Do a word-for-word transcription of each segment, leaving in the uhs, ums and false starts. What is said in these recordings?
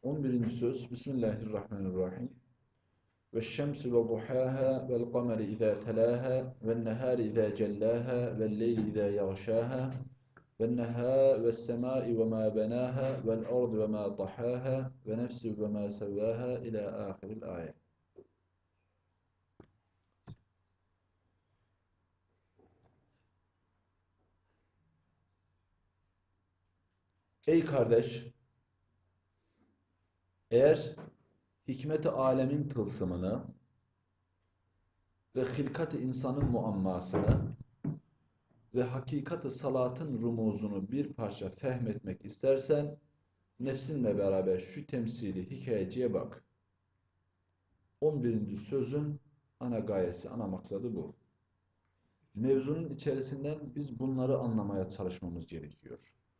on birinci söz. Bismillahirrahmanirrahim. Ve şemsi ve duhaha vel kameri izâ telâha vel nehâri izâ cellâha vel leyli izâ yağşâha vel nehâ ve semâi ve mâ benâha vel ardı ve mâ tahâha ve nefsi ve mâ sevvâha ila âhiril ayet. Ey kardeş! Eğer hikmet-i alemin tılsımını ve hilkat-ı insanın muammasını ve hakikat-ı salatın rumuzunu bir parça fehmetmek istersen, nefsinle beraber şu temsili hikayeciye bak. on birinci sözün ana gayesi, ana maksadı bu. Mevzunun içerisinden biz bunları anlamaya çalışmamız gerekiyor.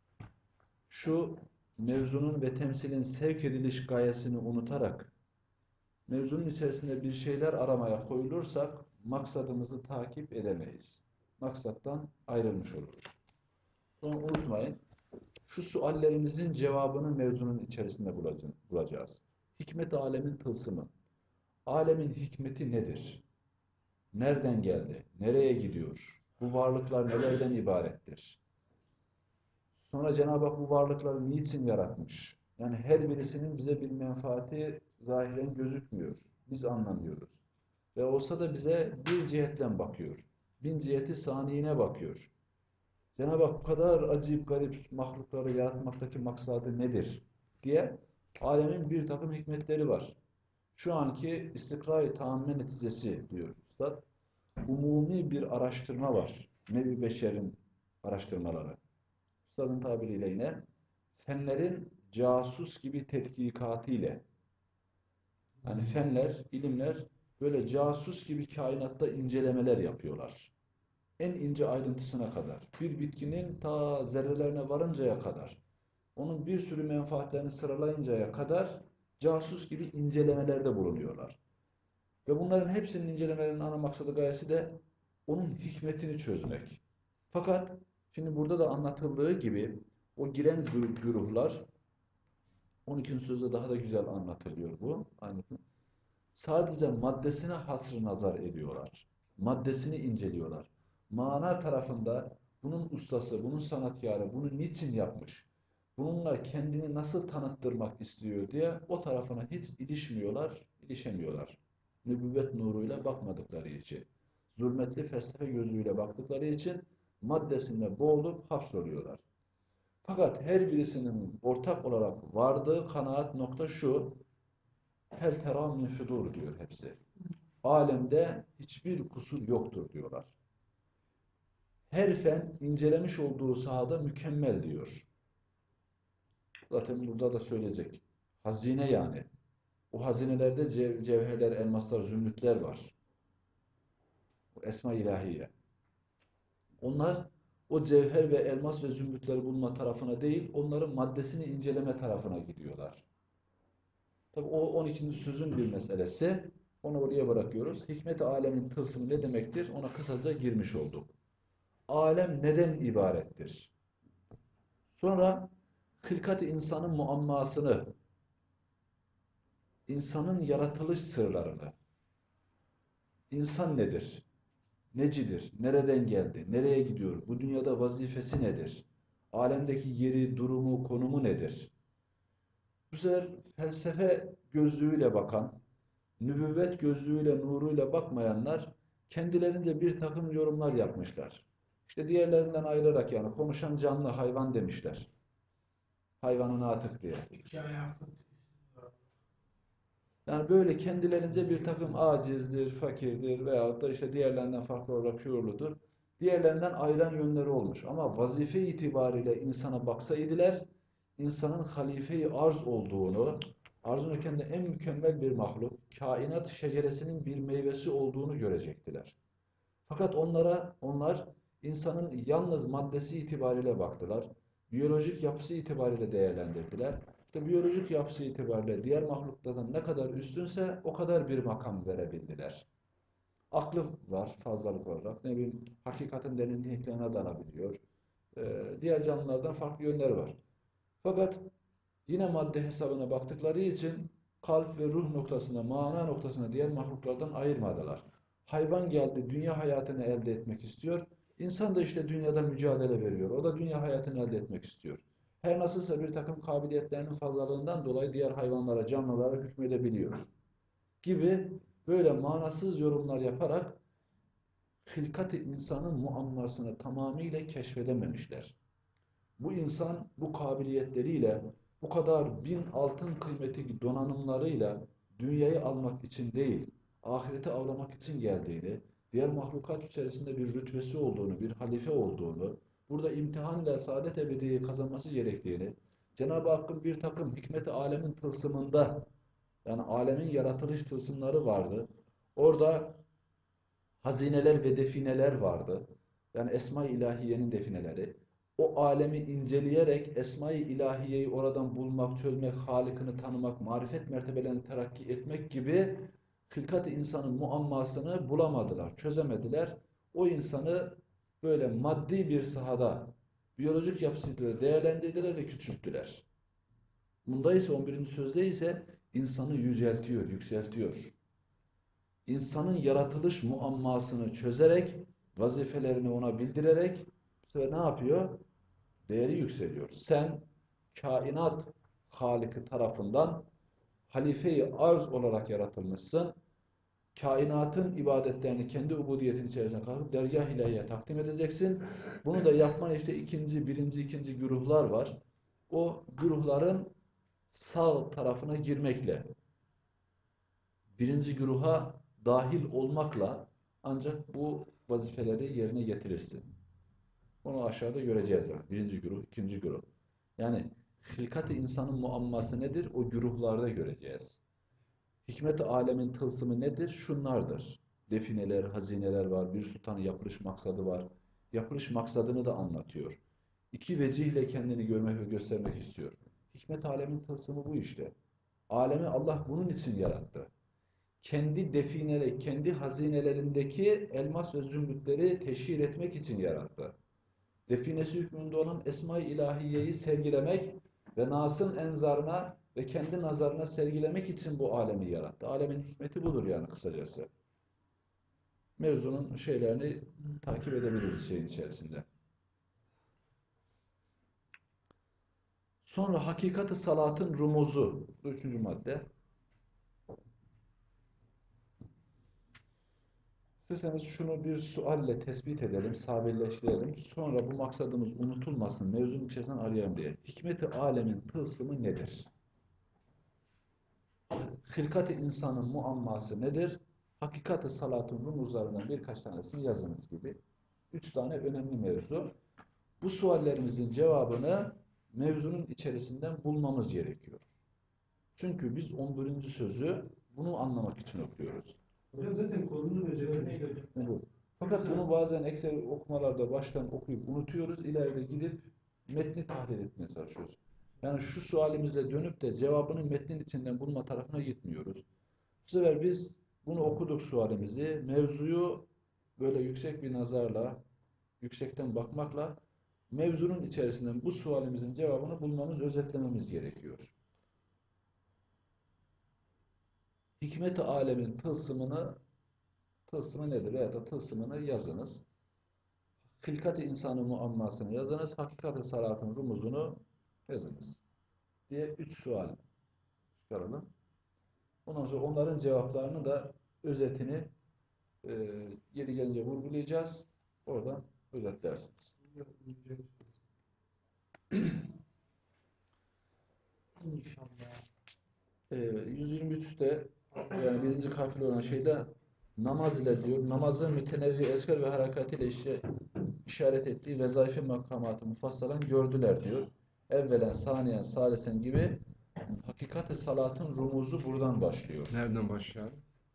Şu mevzunun ve temsilin sevk ediliş gayesini unutarak, mevzunun içerisinde bir şeyler aramaya koyulursak, maksadımızı takip edemeyiz. Maksattan ayrılmış oluruz. Onu unutmayın. Şu suallerimizin cevabını mevzunun içerisinde bulacağız. Hikmet alemin tılsımı. Alemin hikmeti nedir? Nereden geldi? Nereye gidiyor? Bu varlıklar nelerden ibarettir? Sonra Cenab-ı Hak bu varlıkları niçin yaratmış? Yani her birisinin bize bir menfaati zahiren gözükmüyor. Biz anlamıyoruz. Ve olsa da bize bir cihetten bakıyor. Bin ciheti saniyine bakıyor. Cenab-ı Hak bu kadar acayip garip mahlukları yaratmaktaki maksadı nedir diye alemin bir takım hikmetleri var. Şu anki istikrar-ı tamamen neticesi diyor Üstad. Umumi bir araştırma var. Nevi beşerin araştırmaları. Üstadın tabiriyle yine fenlerin casus gibi tetkikatı ile, yani fenler, ilimler böyle casus gibi kainatta incelemeler yapıyorlar. En ince ayrıntısına kadar, bir bitkinin ta zerrelerine varıncaya kadar, onun bir sürü menfaatlerini sıralayıncaya kadar casus gibi incelemelerde bulunuyorlar. Ve bunların hepsinin incelemelerinin ana maksadı gayesi de onun hikmetini çözmek. Fakat şimdi burada da anlatıldığı gibi o giren güruhlar, on ikinci sözde daha da güzel anlatılıyor bu. Sadece maddesine hasrı nazar ediyorlar. Maddesini inceliyorlar. Mana tarafında bunun ustası, bunun sanatkarı, bunu niçin yapmış? Bununla kendini nasıl tanıttırmak istiyor diye o tarafına hiç ilişmiyorlar, ilişemiyorlar. Nübüvvet nuruyla bakmadıkları için, zulmetli felsefe gözüyle baktıkları için maddesinde boğulup hapsoluyorlar. Fakat her birisinin ortak olarak vardığı kanaat nokta şu: hel tera min füdur diyor hepsi. Alemde hiçbir kusur yoktur diyorlar. Her fen incelemiş olduğu sahada mükemmel diyor. Zaten burada da söyleyecek. Hazine yani. O hazinelerde cev cevherler, elmaslar, zümrütler var. O esma ilahiye. Onlar o cevher ve elmas ve zümrütleri bulma tarafına değil, onların maddesini inceleme tarafına gidiyorlar. Tabi o on ikinci sözün bir meselesi. Onu oraya bırakıyoruz. Hikmet-i alemin tılsımı ne demektir? Ona kısaca girmiş olduk. Alem neden ibarettir? Sonra hılkat-ı insanın muammasını, insanın yaratılış sırlarını, insan nedir? Necidir? Nereden geldi? Nereye gidiyor? Bu dünyada vazifesi nedir? Alemdeki yeri, durumu, konumu nedir? Bu sefer felsefe gözlüğüyle bakan, nübüvvet gözlüğüyle, nuruyla bakmayanlar kendilerince bir takım yorumlar yapmışlar. İşte diğerlerinden ayırarak yani konuşan canlı hayvan demişler. Hayvanın atık diye. Yani böyle kendilerince bir takım acizdir, fakirdir veyahut da işte diğerlerinden farklı olarak şuurludur. Diğerlerinden ayıran yönleri olmuş. Ama vazife itibariyle insana baksaydılar, insanın halife-i arz olduğunu, arzun ökende en mükemmel bir mahluk, kainat şeceresinin bir meyvesi olduğunu görecektiler. Fakat onlara, onlar insanın yalnız maddesi itibariyle baktılar. Biyolojik yapısı itibariyle değerlendirdiler. İşte biyolojik yapısı itibariyle diğer mahluklardan ne kadar üstünse o kadar bir makam verebildiler. Aklı var fazlalık olarak. Ne bileyim hakikatin derinliklerine dalabiliyor. Ee, diğer canlılardan farklı yönler var. Fakat Yine madde hesabına baktıkları için kalp ve ruh noktasına, mana noktasına diğer mahluklardan ayırmadılar. Hayvan geldi, dünya hayatını elde etmek istiyor. İnsan da işte dünyada mücadele veriyor. O da dünya hayatını elde etmek istiyor. Her nasılsa bir takım kabiliyetlerinin fazlalığından dolayı diğer hayvanlara, canlılara hükmedebiliyor. Gibi böyle manasız yorumlar yaparak hilkat-ı insanın muammasını tamamıyla keşfedememişler. Bu insan bu kabiliyetleriyle, bu kadar bin altın kıymeti donanımlarıyla dünyayı almak için değil, ahireti avlamak için geldiğini, diğer mahlukat içerisinde bir rütbesi olduğunu, bir halife olduğunu, burada imtihan ile saadet ebediyi kazanması gerektiğini, Cenab-ı Hakk'ın bir takım hikmet-i alemin tılsımında, yani alemin yaratılış tılsımları vardı. Orada hazineler ve defineler vardı. Yani Esma-i İlahiye'nin defineleri. O alemi inceleyerek Esma-i İlahiye'yi oradan bulmak, çözmek, Halık'ını tanımak, marifet mertebelerini terakki etmek gibi hılkat-ı insanın muammasını bulamadılar, çözemediler. O insanı böyle maddi bir sahada biyolojik yapısıyla değerlendirdiler ve küçülttüler. Bunda ise on birinci sözde ise insanı yüceltiyor, yükseltiyor. İnsanın yaratılış muammasını çözerek, vazifelerini ona bildirerek bu sefer ne yapıyor? Değeri yükseliyor. Sen kainat Halık'ı tarafından halife-i arz olarak yaratılmışsın. Kainatın ibadetlerini kendi ubudiyetin içerisine kalkıp dergâh ilahiye takdim edeceksin. Bunu da yapman işte ikinci, birinci, ikinci güruhlar var. O güruhların sağ tarafına girmekle, birinci güruha dahil olmakla ancak bu vazifeleri yerine getirirsin. Onu aşağıda göreceğiz. Yani. Birinci güruh, ikinci güruh. Yani hilkat-ı insanın muamması nedir? O güruhlarda göreceğiz. Hikmet-i alemin tılsımı nedir? Şunlardır. Defineler, hazineler var. Bir sultanın yapılış maksadı var. Yapılış maksadını da anlatıyor. İki vecihle kendini görmek ve göstermek istiyor. Hikmet-i alemin tılsımı bu işte. Alemi Allah bunun için yarattı. Kendi defineleri, kendi hazinelerindeki elmas ve zümrütleri teşhir etmek için yarattı. Definesi hükmünde olan Esma-i İlahiye'yi sergilemek ve Nas'ın enzarına ve kendi nazarına sergilemek için bu alemi yarattı. Alemin hikmeti budur yani kısacası. Mevzunun şeylerini takip edebiliriz şeyin içerisinde. Sonra hakikat-ı salatın rumuzu. Bu üçüncü madde. İsterseniz şunu bir sualle tespit edelim, sabirleştirelim. Sonra bu maksadımız unutulmasın, mevzunun içerisinden arayalım diye. Hikmet-i alemin tılsımı nedir? Hilkat-ı insanın muamması nedir? Hakikat-ı salatın rumuzlarından birkaç tanesini yazınız gibi. Üç tane önemli mevzu. Bu suallerimizin cevabını mevzunun içerisinden bulmamız gerekiyor. Çünkü biz on birinci sözü bunu anlamak için okuyoruz. Hocam zaten konunun özelliği bu. Fakat bunu bazen Excel okumalarda baştan okuyup unutuyoruz. İleride gidip metni tahlil etmeye çalışıyoruz. Yani şu sualimize dönüp de cevabını metnin içinden bulma tarafına gitmiyoruz. Bu sefer biz bunu okuduk sualimizi. Mevzuyu böyle yüksek bir nazarla, yüksekten bakmakla mevzunun içerisinden bu sualimizin cevabını bulmamız, özetlememiz gerekiyor. Hikmet-i alemin tılsımını tılsımı nedir? Veya da tılsımını yazınız. Hilkat-ı insanı muammasını yazınız. Hakikat-ı salatın rumuzunu yazınız. Diye üç sual çıkaralım. Ondan sonra onların cevaplarını da özetini e, yeri gelince vurgulayacağız. Oradan özetlersiniz. İnşallah. E, yüz yirmi üçte yani birinci kafile olan şeyde namaz ile diyor, namazı mütenevvi esker ve harekatiyle işe, işaret ettiği vezaife makamatı mufassalan gördüler diyor. Evvelen, saniyen, salisen gibi hakikat-ı salatın rumuzu buradan başlıyor. Nereden başlıyor?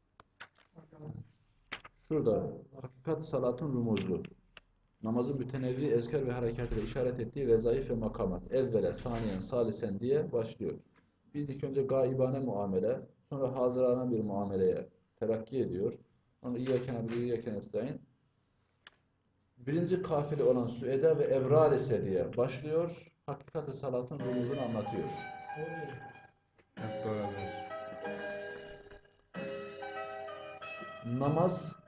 Şurada hakikat-ı salatın rumuzu. Namazın mütenevvi ezker ve harekatıyla işaret ettiği vezaif ve makamat. Evvele, saniyen, salisen diye başlıyor. Bir ilk önce gaibane muamele, sonra hazırane bir muameleye terakki ediyor. Sonra İyyâken abidu, İyyâken estaîn. Birinci kafile olan süede ve evrar ise diye başlıyor. Hakikat-ı salatın rumuzunu anlatıyor. Hep beraber. Namaz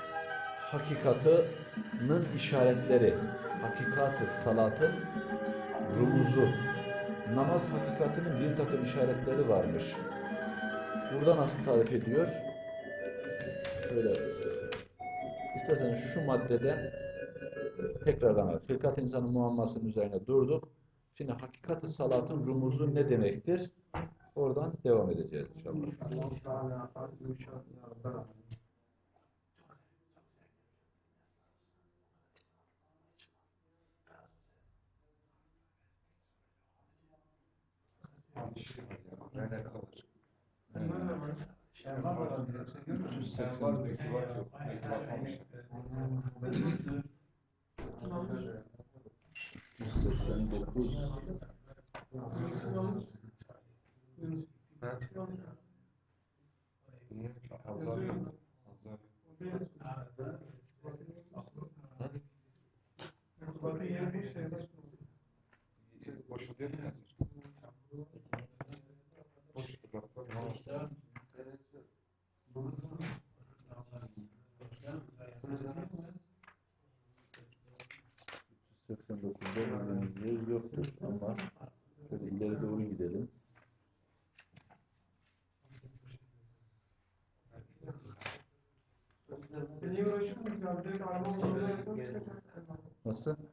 hakikatının işaretleri, hakikati salatın rumuzu. Namaz hakikatinin bir takım işaretleri varmış. Burada nasıl tarif ediyor? Şöyle, e, istersen şu maddeden tekrardan al. Hilkat insanın muammasının üzerine durduk. Şimdi hakikati salatın rumuzu ne demektir? Oradan devam edeceğiz inşallah. Bir şey var ya. Nerede kalır? üç yüz Sen seksen var belki var yok. Belki bakmamışsın. üç yüz seksen dokuz Ben bilmiyorum ki. Hazar yok. Hazar. Yeşil boşu değil mi hazır? Boş fotoğraflar var. üç yüz seksen dokuzda bildiğimiz yer yoktur ama şöyle ileri doğru gidelim. Nasıl?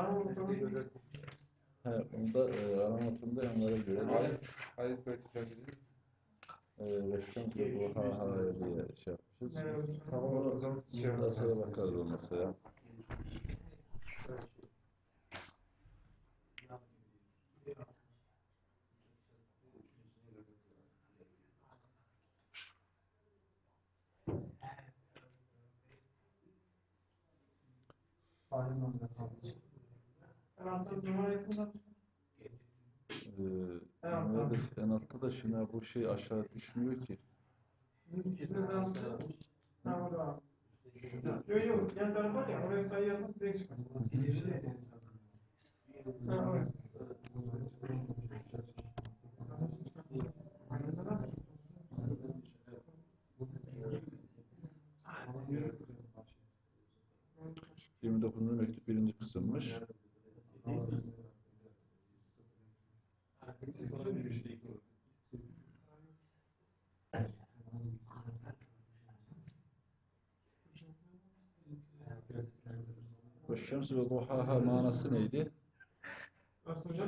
He, onda e, aramatında yanlara göre Ayet, ayet belki değil. e, Reşşem ve Duhaha diye şey yapmışız. Tamam o zaman şey Burada şeye yapalım. bakarız o mesela. Ee, nerede? En altta da şimdi bu şey aşağı düşmüyor ki. Yok yok, yan taraf var ya, oraya sayıyorsan direkt çıkar. Ha, oraya. yirmi dokuzuncu mektup birinci kısımmış. Ve şems ve duhaha manası neydi? Nasıl hocam?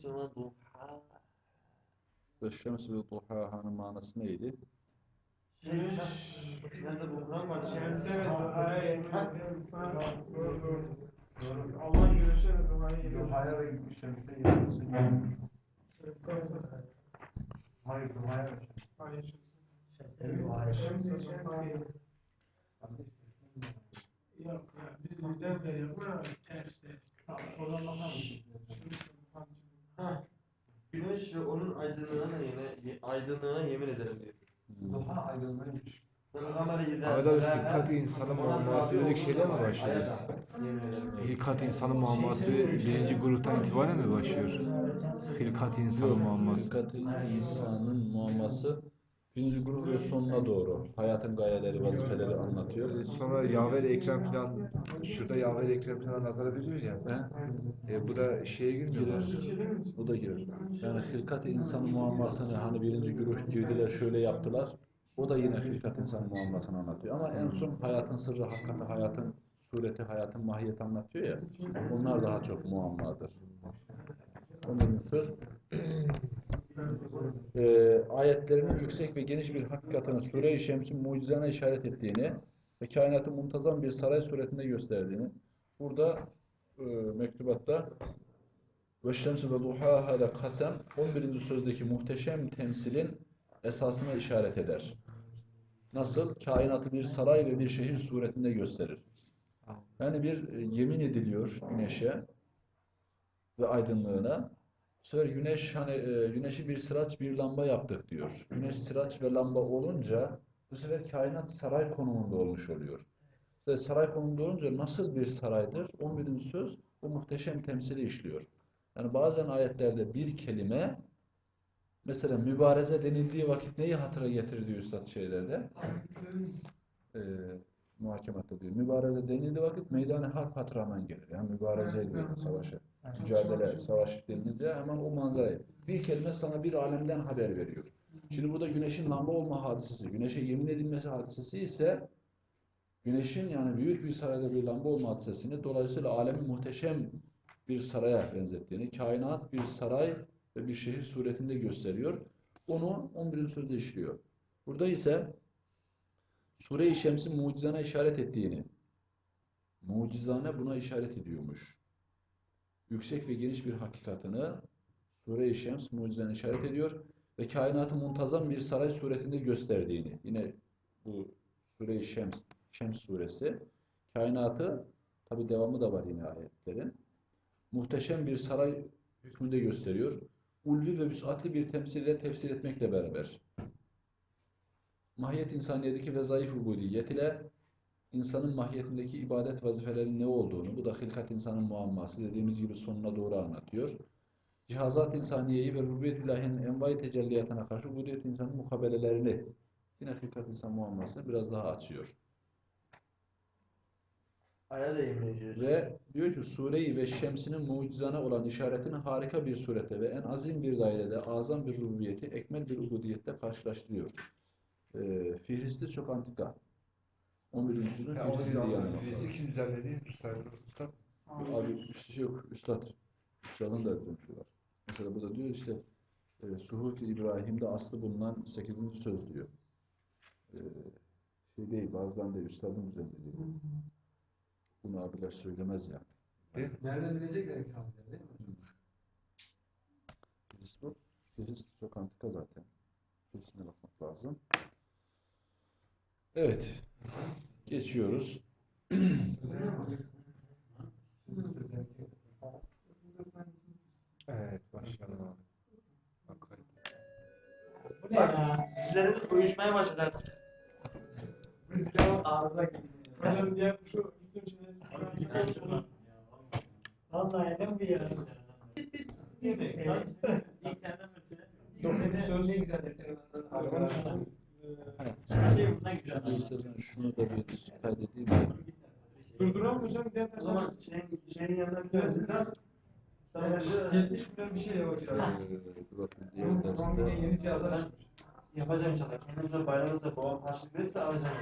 Ve şems ve duhaha'nın manası neydi? Güneş. Şemse ve duhaya yemin ediyorum. Ha, doğru doğru. Allah güneşe ve duhaya yemin ediyor. Duhaya ve şemse yemin. Nasıl? Hayır, duhaya. Hayır. Duhaya. Şemse ve duhaya. Yok ya, biz bizden beri yapma ters ters. Oradan bakalım. Ha. Güneş ve onun aydınlığına yemin, aydınlığına yemin ederim diyor. Duha aydınlığıymış. Arada bir hilkat insanın muamması dedik şeyden mi başlıyor? Hilkat insanın muamması birinci gruptan itibaren mi başlıyor? Hilkat insanın muamması. Hilkat-ı insanın muamması birinci grup ve sonuna doğru. Hayatın gayeleri, vazifeleri anlatıyor. Sonra Yahve Ekrem falan, şurada Yahve Ekrem falan nazara veriyor ya. He? E, bu da şeye girmiyor mu? Girer. Bu da girer. Yani hilkat-ı insanın muammasını hani birinci güruh girdiler şöyle yaptılar. O da yine hilkat insanın muammasını anlatıyor. Ama en son hayatın sırrı, hakikati, hayatın sureti, hayatın mahiyeti anlatıyor ya. Onlar daha çok muammadır. Onun söz e, ayetlerinin yüksek ve geniş bir hakikatini Sure-i Şems'in mucizene işaret ettiğini ve kainatı muntazam bir saray suretinde gösterdiğini burada e, mektubatta ve şemsi ve duhaha da kasem on birinci sözdeki muhteşem temsilin esasına işaret eder. Nasıl? Kainatı bir saray ve bir şehir suretinde gösterir. Yani bir e, yemin ediliyor güneşe ve aydınlığına. Bu sefer güneş hani e, güneşi bir sıraç bir lamba yaptık diyor. Güneş sıraç ve lamba olunca bu sefer kainat saray konumunda olmuş oluyor. İşte saray konumunda olunca nasıl bir saraydır? on birinci söz bu muhteşem temsili işliyor. Yani bazen ayetlerde bir kelime Mesela mübareze denildiği vakit neyi hatıra getirir diyor üstad şeylerde? Ee, muhakematta diyor. Mübareze denildiği vakit meydan-ı harp hatırlaman gelir. Yani mübareze ediyor savaşı. Mücadele, savaş denilince hemen o manzarayı. Bir kelime sana bir alemden haber veriyor. Şimdi burada güneşin lamba olma hadisesi, güneşe yemin edilmesi hadisesi ise güneşin yani büyük bir sarayda bir lamba olma hadisesini dolayısıyla alemi muhteşem bir saraya benzettiğini, kainat bir saray ve bir şehir suretinde gösteriyor. Onu on birinci sözde işliyor. Burada ise Sure-i Şems'in mucizana işaret ettiğini, mucizane buna işaret ediyormuş. Yüksek ve geniş bir hakikatını Sure-i Şems mucizana işaret ediyor ve kainatı muntazam bir saray suretinde gösterdiğini, yine bu Sure-i Şems, Şems suresi, kainatı, tabi devamı da var yine ayetlerin, muhteşem bir saray hükmünde gösteriyor. Ulvi ve vüs'atli bir temsille tefsir etmekle beraber, mahiyet insaniyedeki ve zayıf ubudiyet ile insanın mahiyetindeki ibadet vazifelerinin ne olduğunu, bu da hilkat insanın muamması dediğimiz gibi sonuna doğru anlatıyor. Cihazat insaniyeyi ve rububiyet ilahinin envai tecelliyatına karşı ubudiyet insanın mukabelelerini, yine hilkat insan muammasını biraz daha açıyor. Aya da yemin ediyor. Ve diyor ki Sure-i ve Şems'inin mucizana olan işaretini harika bir surette ve en azim bir dairede azam bir rububiyeti, ekmel bir ubudiyette karşılaştırıyor. Ee, Fihristi çok antika. on birinci yüzyılın Ya o Fihristi diye zaman anlatıyor. birisi kim düzenledi? Sayın Usta. Abi işte yok üstad. Üstadın da döntüsü var. Mesela burada diyor işte e, Suhuf-i İbrahim'de aslı bulunan sekizinci söz diyor. E, şey değil, bazıdan değil, üstadın düzenlediği bu. Bunu abiler söylemez yani. Nereden bilecekler ki abi, değil mi? Birisi bu. Birisi çok antika zaten. Birisine bakmak lazım. Evet. Geçiyoruz. Evet, başlayalım abi. Bakalım. Bu ne ya? Sizlerin uyuşmaya başladı. Biz cevap arıza gibi. Hocam diğer şu bütün şeyleri şu an Vallahi ne bu ya? söz Ne güzel detaylarından Şimdi istersen şunu da bir kaydedeyim de. durduran hocam diğer O zaman şeyin, şeyin yanına bir Biraz tanesi biraz yetmiş milyon bir şey ya hocam. Ee, dur bakayım diğer Tam yine derste. yeni cihazlar Ben yapacağım inşallah. Kendim sonra bayramımızda babam harçlık verirse alacağım.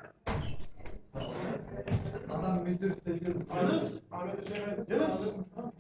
adam müdür seviyorum. Ahmet, Ahmet Hoca'ya Yunus. alırsın. Tamam.